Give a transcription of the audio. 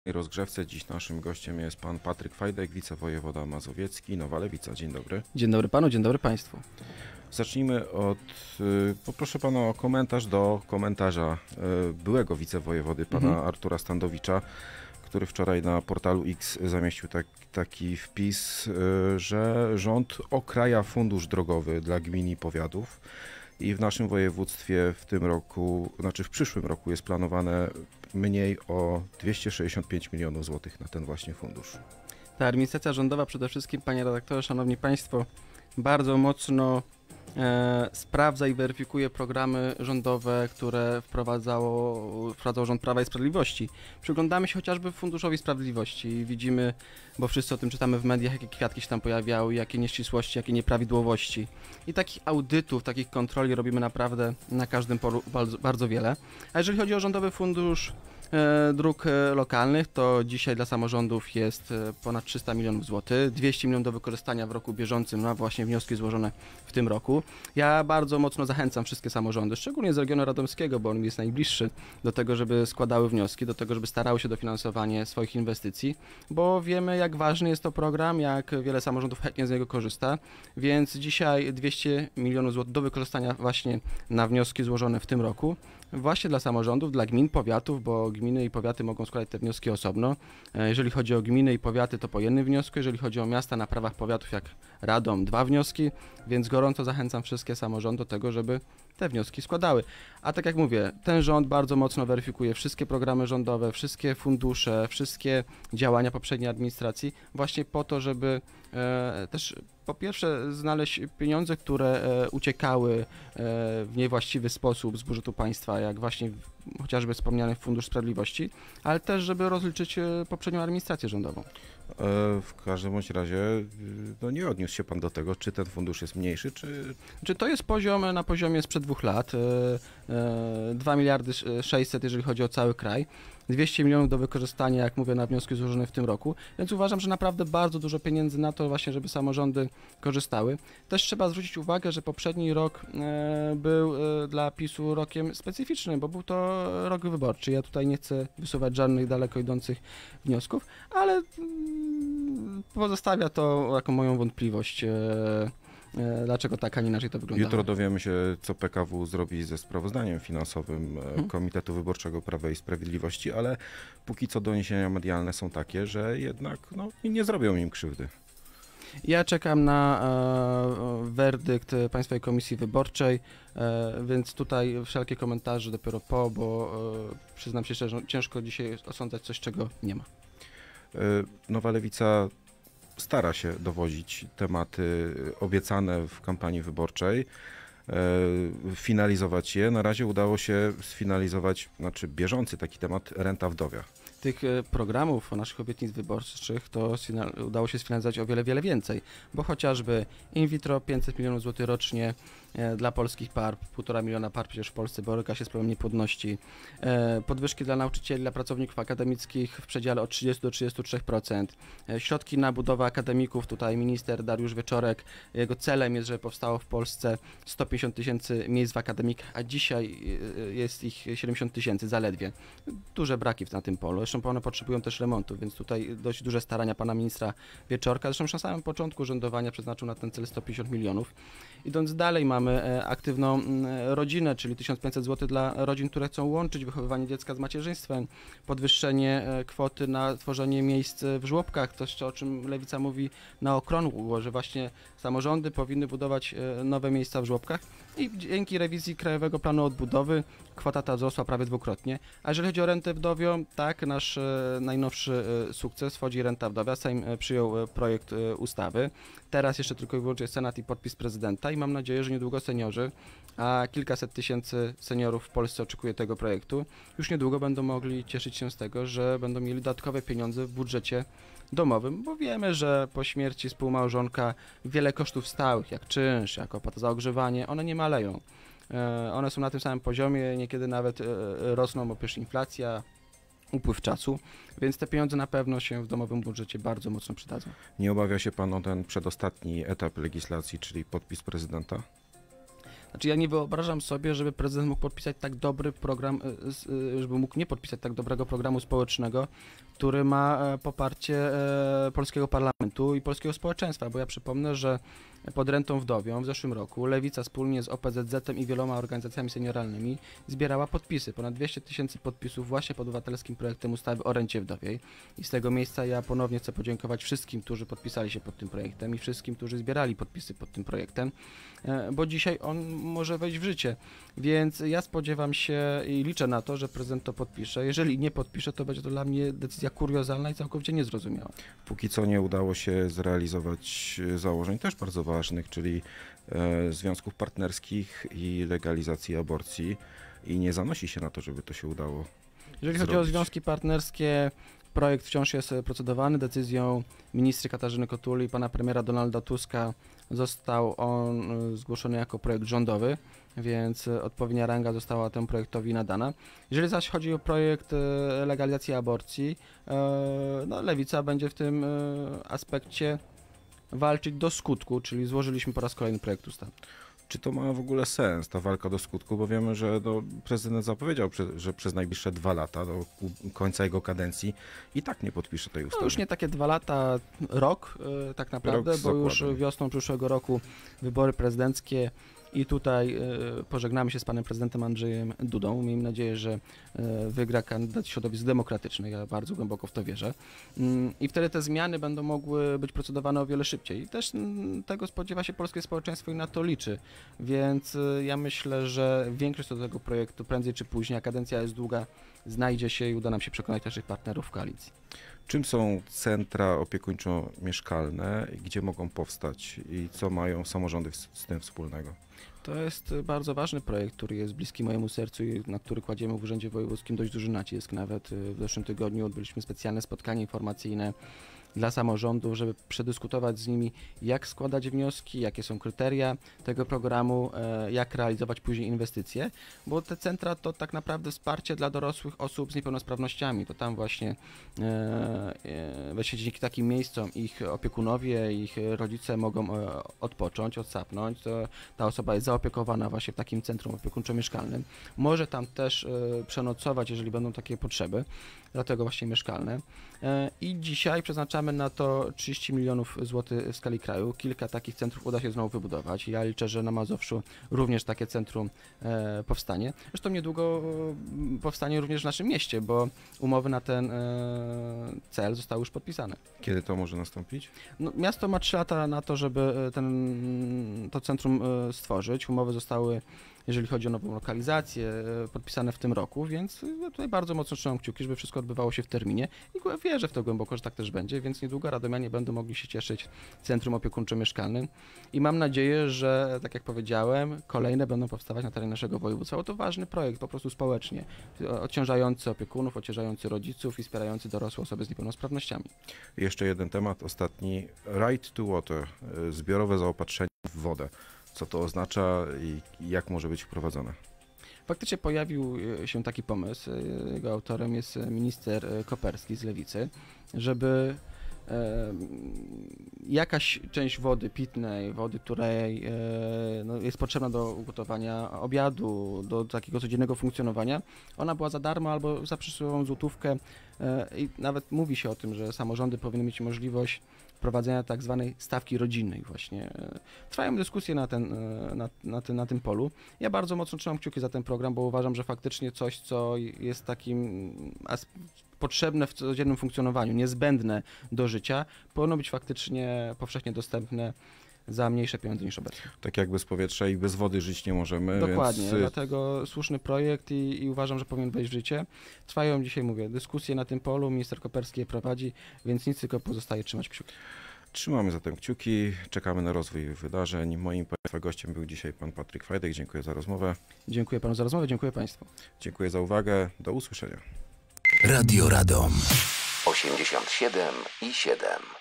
Rozgrzewce dziś naszym gościem jest pan Patryk Fajdek, wicewojewoda mazowiecki, Nowa Lewica. Dzień dobry. Dzień dobry panu, dzień dobry państwu. Zacznijmy od, poproszę pana o komentarz do komentarza byłego wicewojewody, pana Artura Standowicza, który wczoraj na portalu X zamieścił taki wpis, że rząd okraja fundusz drogowy dla gmin i powiatów i w naszym województwie w tym roku, znaczy w przyszłym roku jest planowane mniej o 265 milionów złotych na ten właśnie fundusz. Ta administracja rządowa przede wszystkim, panie redaktorze, szanowni państwo, bardzo mocno sprawdza i weryfikuje programy rządowe, które wprowadzał rząd Prawa i Sprawiedliwości. Przyglądamy się chociażby Funduszowi Sprawiedliwości i widzimy, bo wszyscy o tym czytamy w mediach, jakie kwiatki się tam pojawiały, jakie nieścisłości, jakie nieprawidłowości. I takich audytów, takich kontroli robimy naprawdę na każdym polu bardzo, bardzo wiele. A jeżeli chodzi o Rządowy Fundusz Dróg Lokalnych, to dzisiaj dla samorządów jest ponad 300 milionów złotych, 200 milionów do wykorzystania w roku bieżącym na właśnie wnioski złożone w tym roku. Ja bardzo mocno zachęcam wszystkie samorządy, szczególnie z regionu radomskiego, bo on mi jest najbliższy, do tego, żeby składały wnioski, do tego, żeby starały się o dofinansowanie swoich inwestycji, bo wiemy, jak ważny jest to program, jak wiele samorządów chętnie z niego korzysta, więc dzisiaj 200 milionów złotych do wykorzystania właśnie na wnioski złożone w tym roku, właśnie dla samorządów, dla gmin, powiatów, bo gminy i powiaty mogą składać te wnioski osobno. Jeżeli chodzi o gminy i powiaty, to po jednym wniosku, jeżeli chodzi o miasta na prawach powiatów jak Radom, 2 wnioski, więc gorąco zachęcam wszystkie samorządy do tego, żeby te wnioski składały. A tak jak mówię, ten rząd bardzo mocno weryfikuje wszystkie programy rządowe, wszystkie fundusze, wszystkie działania poprzedniej administracji, właśnie po to, żeby też po pierwsze znaleźć pieniądze, które uciekały w niewłaściwy sposób z budżetu państwa, jak właśnie chociażby wspomniany Fundusz Sprawiedliwości, ale też, żeby rozliczyć poprzednią administrację rządową. W każdym bądź razie no nie odniósł się pan do tego, czy ten fundusz jest mniejszy, Czy to jest poziom na poziomie sprzed 2 lat, 2 miliardy 600, jeżeli chodzi o cały kraj, 200 milionów do wykorzystania, jak mówię, na wnioski złożone w tym roku, więc uważam, że naprawdę bardzo dużo pieniędzy na to właśnie, żeby samorządy korzystały. Też trzeba zwrócić uwagę, że poprzedni rok był dla PiS-u rokiem specyficznym, bo był to rok wyborczy. Ja tutaj nie chcę wysuwać żadnych daleko idących wniosków, ale pozostawia to jako moją wątpliwość. Dlaczego tak, a nie inaczej to wygląda. Jutro dowiemy się, co PKW zrobi ze sprawozdaniem finansowym Komitetu Wyborczego Prawa i Sprawiedliwości, ale póki co doniesienia medialne są takie, że jednak nie zrobią im krzywdy. Ja czekam na werdykt Państwowej Komisji Wyborczej, więc tutaj wszelkie komentarze dopiero bo przyznam się szczerze, ciężko dzisiaj osądzać coś, czego nie ma. Nowa Lewica stara się dowodzić tematy obiecane w kampanii wyborczej, finalizować je. Na razie udało się sfinalizować, bieżący taki temat, renta wdowia. Tych programów, naszych obietnic wyborczych, to udało się sfinalizować o wiele, wiele więcej, bo chociażby in vitro 500 milionów złotych rocznie dla polskich par, 1,5 miliona par przecież w Polsce boryka się z problemem niepłodności, podwyżki dla nauczycieli, dla pracowników akademickich w przedziale od 30 do 33%, środki na budowę akademików, tutaj minister Dariusz Wieczorek, jego celem jest, żeby powstało w Polsce 150 tysięcy miejsc w akademikach, a dzisiaj jest ich 70 tysięcy zaledwie. Duże braki na tym polu. Zresztą one potrzebują też remontu, więc tutaj dość duże starania pana ministra Wieczorka. Zresztą już na samym początku rządowania przeznaczył na ten cel 150 milionów. Idąc dalej, mamy aktywną rodzinę, czyli 1500 zł dla rodzin, które chcą łączyć wychowywanie dziecka z macierzyństwem, podwyższenie kwoty na tworzenie miejsc w żłobkach, coś o czym Lewica mówi na okrągło, że właśnie samorządy powinny budować nowe miejsca w żłobkach i dzięki rewizji Krajowego Planu Odbudowy kwota ta wzrosła prawie dwukrotnie. A jeżeli chodzi o rentę wdowią, tak, nasz najnowszy sukces, wchodzi renta wdowia. Sejm przyjął projekt ustawy. Teraz jeszcze tylko i wyłącznie Senat i podpis prezydenta i mam nadzieję, że niedługo seniorzy, a kilkaset tysięcy seniorów w Polsce oczekuje tego projektu, już niedługo będą mogli cieszyć się z tego, że będą mieli dodatkowe pieniądze w budżecie domowym, bo wiemy, że po śmierci współmałżonka wiele kosztów stałych, jak czynsz, jak opłata za ogrzewanie, one nie maleją. One są na tym samym poziomie, niekiedy nawet rosną, bo przecież inflacja, upływ czasu, więc te pieniądze na pewno się w domowym budżecie bardzo mocno przydadzą. Nie obawia się pan o ten przedostatni etap legislacji, czyli podpis prezydenta? Znaczy ja nie wyobrażam sobie, żeby prezydent mógł podpisać tak dobry program, żeby mógł nie podpisać tak dobrego programu społecznego, który ma poparcie polskiego parlamentu i polskiego społeczeństwa, bo ja przypomnę, że pod rentą wdowią w zeszłym roku Lewica wspólnie z OPZZ-em i wieloma organizacjami senioralnymi zbierała podpisy, ponad 200 000 podpisów właśnie pod obywatelskim projektem ustawy o rencie wdowiej. I z tego miejsca ja ponownie chcę podziękować wszystkim, którzy podpisali się pod tym projektem i wszystkim, którzy zbierali podpisy pod tym projektem, bo dzisiaj on może wejść w życie. Więc ja spodziewam się i liczę na to, że prezydent to podpisze. Jeżeli nie podpisze, to będzie to dla mnie decyzja kuriozalna i całkowicie niezrozumiała. Póki co nie udało się zrealizować założeń też bardzo ważnych, czyli związków partnerskich i legalizacji aborcji i nie zanosi się na to, żeby to się udało. Jeżeli chodzi o związki partnerskie, projekt wciąż jest procedowany. Decyzją ministry Katarzyny Kotuli i pana premiera Donalda Tuska został on zgłoszony jako projekt rządowy, więc odpowiednia ranga została temu projektowi nadana. Jeżeli zaś chodzi o projekt legalizacji aborcji, no, Lewica będzie w tym aspekcie walczyć do skutku, czyli złożyliśmy po raz kolejny projekt ustawy. Czy to ma w ogóle sens, ta walka do skutku, bo wiemy, że prezydent zapowiedział, że przez najbliższe 2 lata, do końca jego kadencji i tak nie podpisze tej ustawy. No już nie takie 2 lata, rok tak naprawdę, bo już wiosną przyszłego roku wybory prezydenckie i tutaj pożegnamy się z panem prezydentem Andrzejem Dudą. Miejmy nadzieję, że wygra kandydat środowisk demokratycznych. Ja bardzo głęboko w to wierzę. I wtedy te zmiany będą mogły być procedowane o wiele szybciej. I też tego spodziewa się polskie społeczeństwo i na to liczy. Więc ja myślę, że większość do tego projektu prędzej czy później, a kadencja jest długa, znajdzie się i uda nam się przekonać naszych partnerów w koalicji. Czym są centra opiekuńczo-mieszkalne, gdzie mogą powstać i co mają samorządy z tym wspólnego? To jest bardzo ważny projekt, który jest bliski mojemu sercu i na który kładziemy w Urzędzie Wojewódzkim dość duży nacisk. Nawet w zeszłym tygodniu odbyliśmy specjalne spotkanie informacyjne dla samorządów, żeby przedyskutować z nimi, jak składać wnioski, jakie są kryteria tego programu, jak realizować później inwestycje, bo te centra to tak naprawdę wsparcie dla dorosłych osób z niepełnosprawnościami. To tam właśnie dzięki takim miejscom ich opiekunowie, ich rodzice mogą odpocząć, odsapnąć. Ta osoba jest zaopiekowana właśnie w takim centrum opiekuńczo-mieszkalnym. Może tam też przenocować, jeżeli będą takie potrzeby, dlatego właśnie mieszkalne. I dzisiaj przeznaczamy na to 30 milionów złotych w skali kraju. Kilka takich centrów uda się znowu wybudować. Ja liczę, że na Mazowszu również takie centrum powstanie. Zresztą niedługo powstanie również w naszym mieście, bo umowy na ten cel zostały już podpisane. Kiedy to może nastąpić? No, miasto ma 3 lata na to, żeby to centrum stworzyć. Umowy zostały, jeżeli chodzi o nową lokalizację, podpisane w tym roku, więc tutaj bardzo mocno trzymam kciuki, żeby wszystko odbywało się w terminie i wierzę w to głęboko, że tak też będzie, więc niedługo radomianie będą mogli się cieszyć centrum opiekuńczo-mieszkalnym i mam nadzieję, że tak jak powiedziałem, kolejne będą powstawać na terenie naszego województwa, bo to ważny projekt po prostu społecznie, odciążający opiekunów, odciążający rodziców i wspierający dorosłe osoby z niepełnosprawnościami. Jeszcze jeden temat, ostatni. Right to water, zbiorowe zaopatrzenie w wodę. Co to oznacza i jak może być wprowadzone? Faktycznie pojawił się taki pomysł, jego autorem jest minister Koperski z Lewicy, żeby jakaś część wody pitnej, wody, której jest potrzebna do ugotowania obiadu, do takiego codziennego funkcjonowania, ona była za darmo albo za przysłowiową złotówkę i nawet mówi się o tym, że samorządy powinny mieć możliwość wprowadzenia tak zwanej stawki rodzinnej właśnie. Trwają dyskusje na tym polu. Ja bardzo mocno trzymam kciuki za ten program, bo uważam, że faktycznie coś, co jest takim potrzebne w codziennym funkcjonowaniu, niezbędne do życia, powinno być faktycznie powszechnie dostępne za mniejsze pieniądze niż obecnie. Tak jak bez powietrza i bez wody żyć nie możemy. Dokładnie, więc... dlatego słuszny projekt i uważam, że powinien wejść w życie. Trwają dzisiaj, mówię, dyskusje na tym polu, minister Koperski je prowadzi, więc nic tylko pozostaje trzymać kciuki. Trzymamy zatem kciuki, czekamy na rozwój wydarzeń. Moim Państwa gościem był dzisiaj pan Patryk Fajdek. Dziękuję za rozmowę. Dziękuję panu za rozmowę, dziękuję państwu. Dziękuję za uwagę, do usłyszenia. Radio Radom 87,7